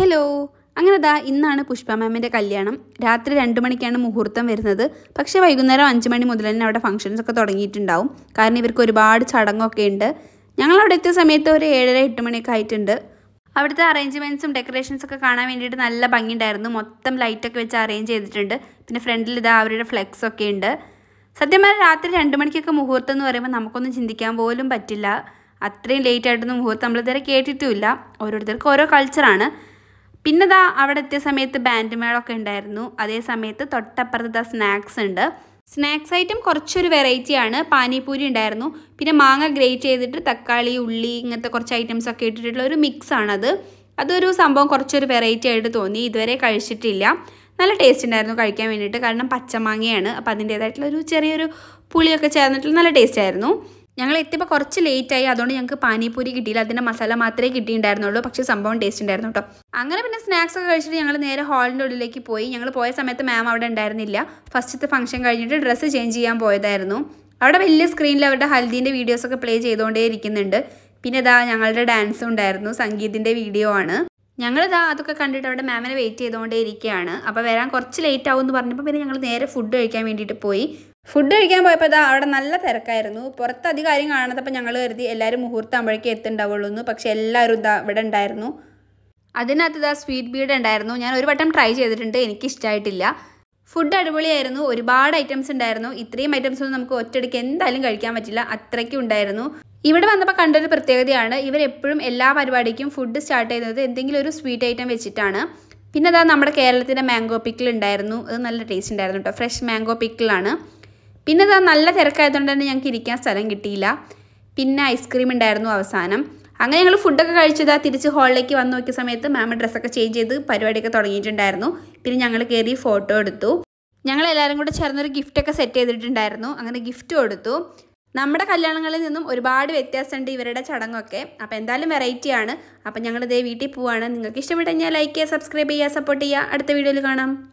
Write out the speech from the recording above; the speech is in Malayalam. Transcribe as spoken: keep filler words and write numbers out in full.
ഹലോ, അങ്ങനെ ദാ ഇന്നാണ് പുഷ്പ മാമിൻ്റെ കല്യാണം. രാത്രി രണ്ട് മണിക്കാണ് മുഹൂർത്തം വരുന്നത്. പക്ഷേ വൈകുന്നേരം അഞ്ച് മണി മുതൽ തന്നെ അവിടെ ഫംഗ്ഷൻസ് ഒക്കെ തുടങ്ങിയിട്ടുണ്ടാവും. കാരണം ഇവർക്ക് ഒരുപാട് ചടങ്ങൊക്കെ ഉണ്ട്. ഞങ്ങളവിടെ എത്തിയ സമയത്ത് ഒരു ഏഴര എട്ട് മണിയൊക്കെ ആയിട്ടുണ്ട്. അവിടുത്തെ അറേഞ്ച്മെൻറ്റ്സും ഡെക്കറേഷൻസ് ഒക്കെ കാണാൻ വേണ്ടിയിട്ട് നല്ല ഭംഗിയുണ്ടായിരുന്നു. മൊത്തം ലൈറ്റൊക്കെ വെച്ച് അറേഞ്ച് ചെയ്തിട്ടുണ്ട്. പിന്നെ ഫ്രണ്ടിൽ ഇതാ അവരുടെ ഫ്ലെക്സ് ഒക്കെ ഉണ്ട്. സത്യം പറഞ്ഞാൽ രാത്രി രണ്ട് മണിക്കൊക്കെ മുഹൂർത്തം എന്ന് പറയുമ്പോൾ നമുക്കൊന്നും ചിന്തിക്കാൻ പോലും പറ്റില്ല. അത്രയും ലേറ്റ് ആയിട്ടൊന്നും മുഹൂർത്തം നമ്മളിതുവരെ കേട്ടിട്ടുമില്ല. ഓരോരുത്തർക്കും ഓരോ കൾച്ചറാണ്. പിന്നെ ദാ അവിടെ എത്തിയ സമയത്ത് ബാൻഡ് മേളമൊക്കെ ഉണ്ടായിരുന്നു. അതേ സമയത്ത് തൊട്ടപ്പുറത്ത് ദാ സ്നാക്സ് ഉണ്ട്. സ്നാക്സ് ഐറ്റം കുറച്ചൊരു വെറൈറ്റിയാണ്. പാനിപൂരി ഉണ്ടായിരുന്നു. പിന്നെ മാങ്ങ ഗ്രേറ്റ് ചെയ്തിട്ട് തക്കാളി, ഉള്ളി ഇങ്ങനത്തെ കുറച്ച് ഐറ്റംസ് ഒക്കെ ഇട്ടിട്ടുള്ള ഒരു മിക്സ് ആണത്. അതൊരു സംഭവം കുറച്ചൊരു വെറൈറ്റി ആയിട്ട് തോന്നി. ഇതുവരെ കഴിച്ചിട്ടില്ല. നല്ല ടേസ്റ്റ് ഉണ്ടായിരുന്നു കഴിക്കാൻ വേണ്ടിയിട്ട്. കാരണം പച്ചമാങ്ങയാണ്. അപ്പോൾ അതിൻ്റേതായിട്ടുള്ള ഒരു ചെറിയൊരു പുളിയൊക്കെ ചേർന്നിട്ടുള്ള നല്ല ടേസ്റ്റ് ആയിരുന്നു. ഞങ്ങൾ എത്തിയപ്പോൾ കുറച്ച് ലേറ്റായി. അതുകൊണ്ട് ഞങ്ങൾക്ക് പാനിപൂരി കിട്ടിയില്ല. അതിൻ്റെ മസാല മാത്രമേ കിട്ടിയിട്ടുണ്ടായിരുന്നുള്ളൂ. പക്ഷേ സംഭവം ടേസ്റ്റ് ഉണ്ടായിരുന്നു കേട്ടോ. അങ്ങനെ പിന്നെ സ്നാക്സ് ഒക്കെ കഴിച്ചിട്ട് ഞങ്ങൾ നേരെ ഹാളിൻ്റെ ഉള്ളിലേക്ക് പോയി. ഞങ്ങൾ പോയ സമയത്ത് മാം അവിടെ ഉണ്ടായിരുന്നില്ല. ഫസ്റ്റത്തെ ഫംഗ്ഷൻ കഴിഞ്ഞിട്ട് ഡ്രസ്സ് ചേഞ്ച് ചെയ്യാൻ പോയതായിരുന്നു. അവിടെ വലിയ സ്ക്രീനിൽ അവരുടെ ഹൽദീൻ്റെ വീഡിയോസൊക്കെ പ്ലേ ചെയ്തുകൊണ്ടേ ഇരിക്കുന്നുണ്ട്. പിന്നെ ഇതാ ഞങ്ങളുടെ ഡാൻസും ഉണ്ടായിരുന്നു. സംഗീതിൻ്റെ വീഡിയോ ആണ്. ഞങ്ങളിതാ അതൊക്കെ കണ്ടിട്ട് അവിടെ മാമിനെ വെയിറ്റ് ചെയ്തുകൊണ്ടേ ഇരിക്കുകയാണ്. അപ്പോൾ വരാൻ കുറച്ച് ലേറ്റ് ആവും എന്ന് പറഞ്ഞപ്പോൾ പിന്നെ ഞങ്ങൾ നേരെ ഫുഡ് കഴിക്കാൻ വേണ്ടിയിട്ട് പോയി. ഫുഡ് കഴിക്കാൻ പോയപ്പോൾ ഇതാ അവിടെ നല്ല തിരക്കായിരുന്നു. പുറത്ത് അധികം കാര്യം കാണാത്തപ്പോൾ ഞങ്ങൾ കരുതി എല്ലാവരും മുഹൂർത്തം ആകുമ്പോഴേക്കും എത്തുണ്ടാവുള്ളൂ എന്ന്. പക്ഷേ എല്ലാവരും ഇതാ ഇവിടെ ഉണ്ടായിരുന്നു. അതിനകത്ത് ഇതാ സ്വീറ്റ് ബീഡ് ഉണ്ടായിരുന്നു. ഞാൻ ഒരു വട്ടം ട്രൈ ചെയ്തിട്ടുണ്ട്. എനിക്കിഷ്ടമായിട്ടില്ല. ഫുഡ് അടിപൊളിയായിരുന്നു. ഒരുപാട് ഐറ്റംസ് ഉണ്ടായിരുന്നു. ഇത്രയും ഐറ്റംസ് ഒന്നും നമുക്ക് ഒറ്റയടിക്ക് എന്തായാലും കഴിക്കാൻ പറ്റില്ല. അത്രയ്ക്കും ഉണ്ടായിരുന്നു. ഇവിടെ വന്നപ്പോൾ കണ്ടൊരു പ്രത്യേകതയാണ്, ഇവരെപ്പോഴും എല്ലാ പരിപാടിക്കും ഫുഡ് സ്റ്റാർട്ട് ചെയ്യുന്നത് എന്തെങ്കിലും ഒരു സ്വീറ്റ് ഐറ്റം വെച്ചിട്ടാണ്. പിന്നെ അതാ നമ്മുടെ കേരളത്തിൻ്റെ മാംഗോ പിക്കിൾ ഉണ്ടായിരുന്നു. അത് നല്ല ടേസ്റ്റ് ഉണ്ടായിരുന്നു കേട്ടോ. ഫ്രഷ് മാംഗോ പിക്കിളാണ്. പിന്നെ അതാ നല്ല തിരക്കായതുകൊണ്ട് തന്നെ ഞങ്ങൾക്ക് ഇരിക്കാൻ സ്ഥലം കിട്ടിയില്ല. പിന്നെ ഐസ്ക്രീം ഉണ്ടായിരുന്നു അവസാനം. അങ്ങനെ ഞങ്ങൾ ഫുഡൊക്കെ കഴിച്ചതാ തിരിച്ച് ഹാളിലേക്ക് വന്ന് നോക്കിയ സമയത്ത് മാം ഡ്രസ്സൊക്കെ ചേഞ്ച് ചെയ്ത് പരിപാടിയൊക്കെ തുടങ്ങിയിട്ടുണ്ടായിരുന്നു. പിന്നെ ഞങ്ങൾ കയറി ഫോട്ടോ എടുത്തു. ഞങ്ങൾ എല്ലാവരും കൂടെ ചേർന്നൊരു ഗിഫ്റ്റൊക്കെ സെറ്റ് ചെയ്തിട്ടുണ്ടായിരുന്നു. അങ്ങനെ ഗിഫ്റ്റ് കൊടുത്തു. നമ്മുടെ കല്യാണങ്ങളിൽ നിന്നും ഒരുപാട് വ്യത്യാസമുണ്ട് ഇവരുടെ ചടങ്ങൊക്കെ. അപ്പോൾ എന്തായാലും വെറൈറ്റിയാണ്. അപ്പം ഞങ്ങളിതേ വീട്ടിൽ പോവാണ്. നിങ്ങൾക്ക് ഇഷ്ടപ്പെട്ടു കഴിഞ്ഞാൽ ലൈക്ക് ചെയ്യുക, സബ്സ്ക്രൈബ് ചെയ്യുക, സപ്പോർട്ട് ചെയ്യുക. അടുത്ത വീഡിയോയിൽ കാണാം.